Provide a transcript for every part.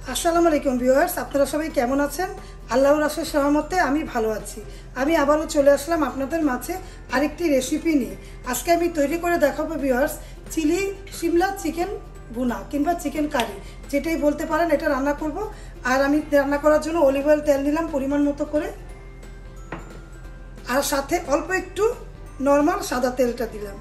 আসসালামু আলাইকুম ভিউয়ার্স, আপনারা সবাই কেমন আছেন? আল্লাহর আশীর্বাদে সহমতে আমি ভালো আছি। আমি আবারও চলে আসলাম আপনাদের মাঝে আরেকটি রেসিপি নিয়ে। আজকে আমি তৈরি করে দেখাবো ভিউয়ার্স চিলি শিমলা চিকেন ভুনা কিংবা চিকেন কারি, যেটাই বলতে পারেন, এটা রান্না করব। আর আমি রান্না করার জন্য অলিভ অয়েল তেল নিলাম পরিমাণ মতো করে, আর সাথে অল্প একটু নর্মাল সাদা তেলটা দিলাম।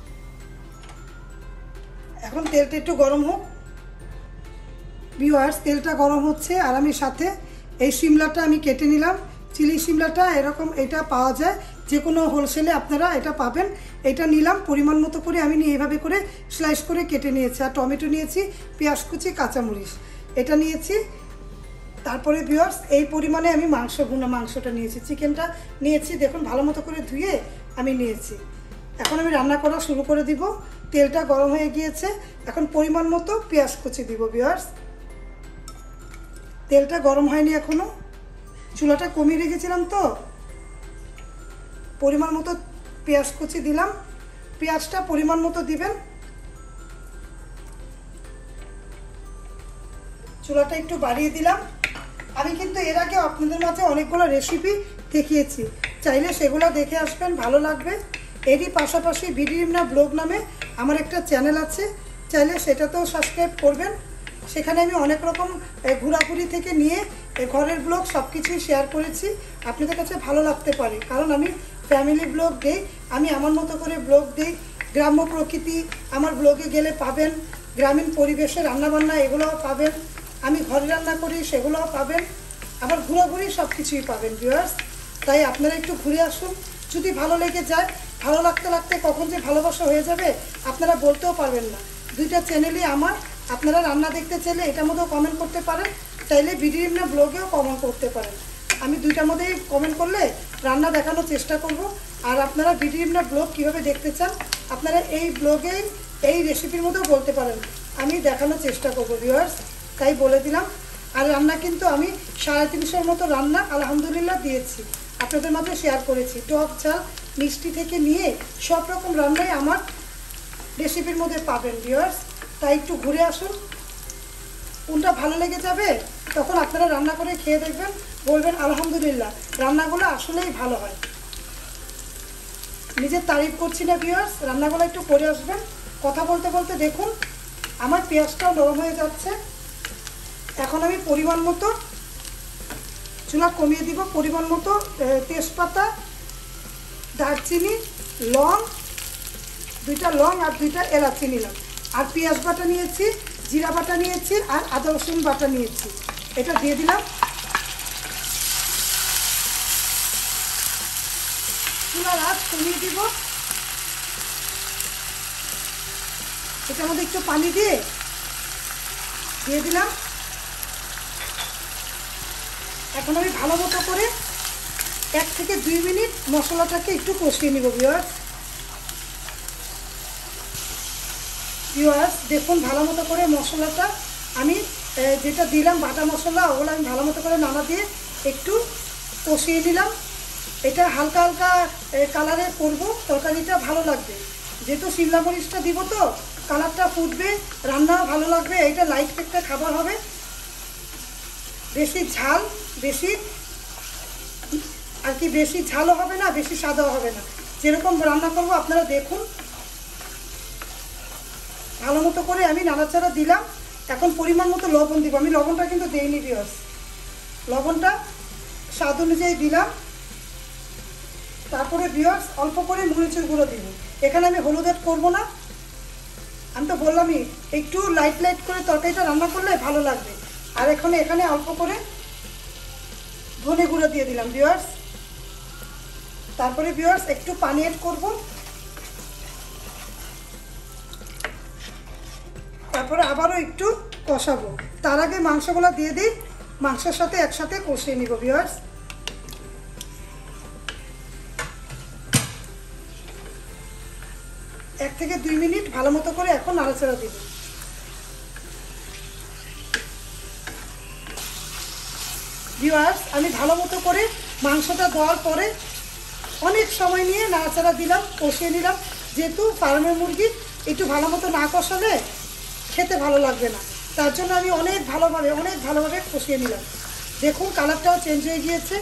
এখন তেলটা একটু গরম হোক ভিউয়ার্স। তেলটা গরম হচ্ছে আর আমি সাথে এই শিমলাটা আমি কেটে নিলাম। চিলি শিমলাটা এরকম এটা পাওয়া যায়, যে কোনো হোলসেলে আপনারা এটা পাবেন। এটা নিলাম পরিমাণ মতো করে, আমি নিয়ে এইভাবে করে স্লাইস করে কেটে নিয়েছি। আর টমেটো নিয়েছি, পেঁয়াজ কুচি, কাঁচামরিচ এটা নিয়েছি। তারপরে ভিউয়ার্স এই পরিমাণে আমি মাংসটা নিয়েছি, চিকেনটা নিয়েছি। দেখুন ভালো মতো করে ধুয়ে আমি নিয়েছি। এখন আমি রান্না করা শুরু করে দিব। তেলটা গরম হয়ে গিয়েছে, এখন পরিমাণ মতো পেঁয়াজ কুচি দিব ভিউয়ার্স। তেলটা গরম হয়নি এখনো, চুলাটা কমিয়ে রেখেছিলাম তো। পরিমাণ মতো পেঁয়াজ কুচি দিলাম, পেঁয়াজটা পরিমাণ মতো দিবেন। চুলাটা একটু বাড়িয়ে দিলাম। আমি কিন্তু এর আগে আপনাদের মাঝে অনেকগুলো রেসিপি দেখিয়েছি, চাইলে সেগুলো দেখে আসবেন, ভালো লাগবে। এরই পাশাপাশি বিডি ইমনা ব্লগ নামে আমার একটা চ্যানেল আছে, চাইলে সেটাতেও সাবস্ক্রাইব করবেন। সেখানে আমি অনেক রকম ঘোরাঘুরি থেকে নিয়ে ঘরের ব্লগ সব কিছুই শেয়ার করেছি, আপনাদের কাছে ভালো লাগতে পারে। কারণ আমি ফ্যামিলি ব্লগ দিই, আমি আমার মতো করে ব্লগ দিই। গ্রাম্য প্রকৃতি আমার ব্লগে গেলে পাবেন, গ্রামীণ পরিবেশে রান্নাবান্না এগুলোও পাবেন, আমি ঘরে রান্না করি সেগুলোও পাবেন, আবার ঘোরাঘুরি সব কিছুই পাবেন ভিউয়ার্স। তাই আপনারা একটু ঘুরে আসুন, যদি ভালো লেগে যায়। ভালো লাগতে লাগতে কখন যে ভালোবাসা হয়ে যাবে আপনারা বলতেও পারবেন না। দুইটা চ্যানেলই আমার, আপনারা রান্না দেখতে চাইলে এটার মধ্যেও কমেন্ট করতে পারেন, চাইলে বিডি ইমনা ব্লগেও কমেন্ট করতে পারেন। আমি দুইটার মধ্যেই কমেন্ট করলে রান্না দেখানোর চেষ্টা করব। আর আপনারা বিডি ইমনা ব্লগ কীভাবে দেখতে চান আপনারা এই ব্লগে এই রেসিপির মধ্যেও বলতে পারেন, আমি দেখানোর চেষ্টা করবো ভিউয়ার্স। তাই বলে দিলাম। আর রান্না কিন্তু আমি 350 মতো রান্না আলহামদুলিল্লাহ দিয়েছি, আপনাদের মাঝে শেয়ার করেছি। টক ঝাল মিষ্টি থেকে নিয়ে সব রকম রান্নাই আমার রেসিপির মধ্যে পাবেন ভিউয়ার্স। তাই একটু ঘুরে আসুন, কোনটা ভালো লেগে যাবে তখন আপনারা রান্না করে খেয়ে দেখবেন, বলবেন আলহামদুলিল্লাহ রান্নাগুলো আসলেই ভালো হয়। নিজের তারিফ করছি না ভিউয়ার্স, রান্নাগুলো একটু করে আসবেন। কথা বলতে বলতে দেখুন আমার পেঁয়াজটাও নরম হয়ে যাচ্ছে। এখন আমি পরিমাণ মতো চুলা কমিয়ে দিব, পরিমাণ মতো তেজপাতা, দারচিনি, লং, 2টা লং আর 2টা এলাচি নিলাম। আর পেঁয়াজ বাটা নিয়েছি, জিরা বাটা নিয়েছি, আর আদা রসুন বাটা নিয়েছি, এটা দিয়ে দিলাম। চুলার আঁচ কমিয়ে দিব। এটার মধ্যে একটু পানি দিয়ে দিলাম। এখন আমি ভালো মতো করে 1 থেকে 2 মিনিট মশলাটাকে একটু কষিয়ে নিব ভিউয়ার্স। দেখুন ভালো মতো করে মশলাটা আমি যেটা দিলাম বাটা মশলা, ওগুলো আমি ভালো মতো করে নাড়া দিয়ে একটু কষিয়ে দিলাম। এটা হালকা হালকা কালারে করবো, তরকারিটা ভালো লাগবে। যেহেতু শিমলা মরিচটা দিব তো কালারটা ফুটবে, রান্নাও ভালো লাগবে। এটা লাইট একটা খাবার হবে, বেশি ঝাল বেশি ঝালও হবে না, বেশি সাদাও হবে না। যেরকম রান্না করব আপনারা দেখুন। ভালো মতো করে আমি নাড়াচাড়া দিলাম। এখন পরিমাণ মতো লবণ দিব। আমি লবণটা কিন্তু দেইনি ভিউয়ার্স, লবণটা স্বাদ অনুযায়ী দিলাম। তারপরে ভিউয়ার্স অল্প করে মরিচের গুঁড়ো দিব। এখানে আমি হলুদ অ্যাড করবো না, আমি তো বললামই একটু লাইট করে তরকারিটা রান্না করলে ভালো লাগবে। আর এখানে অল্প করে ধনে গুঁড়ো দিয়ে দিলাম ভিউয়ার্স। তারপরে ভিউয়ার্স একটু পানি অ্যাড করব। তারপরে আবারও একটু কষাবো। তার আগে মাংসগুলো দিয়ে দিই, মাংসের সাথে একসাথে কষিয়ে নিব ভিউয়ার্স। এক থেকে 2 মিনিট ভালো মতো করে এখন নাড়াচাড়া দিব। ভিউয়ার্স আমি ভালো মতো করে মাংসটা দেওয়ার পরে অনেক সময় নিয়ে নাড়াচাড়া দিলাম, কষিয়ে নিলাম। যেহেতু ফার্মের মুরগি একটু ভালো মতো না কষালে খেতে ভালো লাগবে না, তার জন্য আমি অনেক ভালোভাবে কষিয়ে নিলাম। দেখুন কালারটাও চেঞ্জ হয়ে গিয়েছে।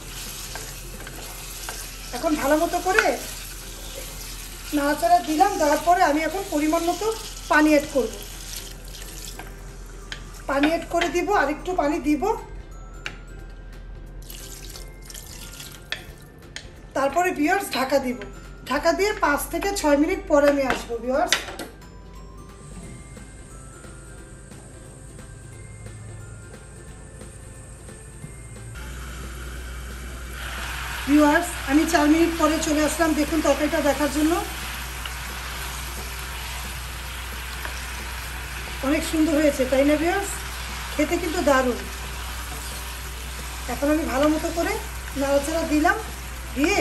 এখন ভালো মতো করে নাড়াচাড়া দিলাম। দেওয়ার পরে আমি এখন পরিমাণ মতো পানি অ্যাড করব। পানি অ্যাড করে দিব, আরেকটু পানি দিব। তারপরে ভিউয়ার্স ঢাকা দিব। ঢাকা দিয়ে 5 থেকে 6 মিনিট পরে আমি আসবো ভিউয়ার্স। ভিউয়ার্স আমি 4 মিনিট পরে চলে আসলাম। দেখুন তরকারিটা দেখার জন্য অনেক সুন্দর হয়েছে, তাই না ভিউয়ার্স? খেতে কিন্তু দারুণ। এখন আমি ভালো মতো করে নাড়াচাড়া দিলাম। দিয়ে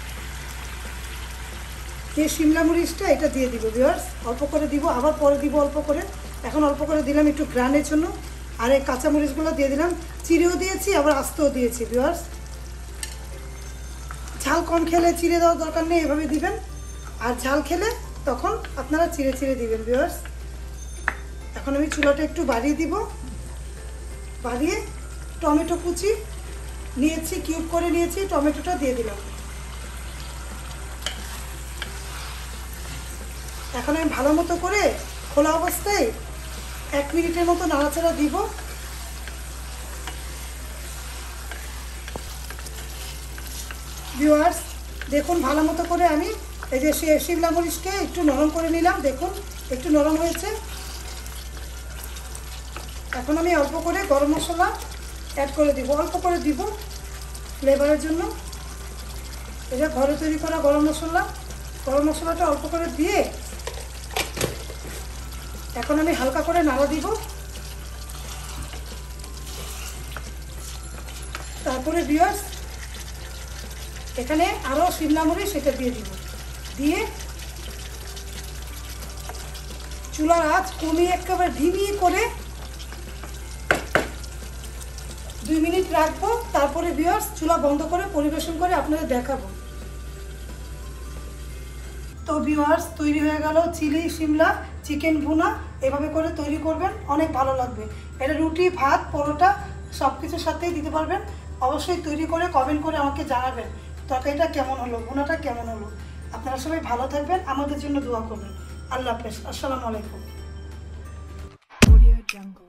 যে শিমলা মরিচটা এটা দিয়ে দিব ভিউয়ার্স। অল্প করে দিব, আবার পরে দিব অল্প করে। এখন অল্প করে দিলাম একটু গ্রানের জন্য। আর এই কাঁচা মরিচগুলো দিয়ে দিলাম, চিড়েও দিয়েছি আবার আস্তেও দিয়েছি ভিউয়ার্স। ঝাল কম খেলে চিড়ে দেওয়ার দরকার নেই, এভাবে দিবেন। আর ঝাল খেলে তখন আপনারা চিড়ে দিবেন ভিউয়ার্স। এখন আমি চুলাটা একটু বাড়িয়ে দিব। বাড়িয়ে টমেটো কুচি নিয়েছি, কিউব করে নিয়েছি, টমেটোটা দিয়ে দিলাম। এখন আমি ভালো মতো করে খোলা অবস্থায় 1 মিনিটের মতো নাড়াচাড়া দিব। ভিউয়ার্স দেখুন ভালো মতো করে আমি এই যে শিমলা মরিচকে একটু নরম করে নিলাম। দেখুন একটু নরম হয়েছে। এখন আমি অল্প করে গরম মশলা অ্যাড করে দিব, অল্প করে দিব ফ্লেভারের জন্য। এটা ঘরে তৈরি করা গরম মশলাটা অল্প করে দিয়ে এখন আমি হালকা করে নাড়া দিব। তারপরে ভিউয়ার্স এখানে আরও শিমলা মরিচ সেটা দিয়ে দিব। দিয়ে চুলার আঁচ কমিয়ে একেবারে ধিমি করে 2 মিনিট রাখবো। তারপরে ভিউয়ার্স চুলা বন্ধ করে পরিবেশন করে আপনাদের দেখাবো। তো ভিউয়ার্স তৈরি হয়ে গেল চিলি শিমলা চিকেন ভুনা। এভাবে করে তৈরি করবেন, অনেক ভালো লাগবে। এটা রুটি, ভাত, পরোটা সব কিছুর সাথেই দিতে পারবেন। অবশ্যই তৈরি করে কমেন্ট করে আমাকে জানাবেন তরকারিটা কেমন হলো, ভুনাটা কেমন হলো। আপনারা সবাই ভালো থাকবেন, আমাদের জন্য দোয়া করবেন। আল্লাহ হাফেজ, আসসালামু আলাইকুম।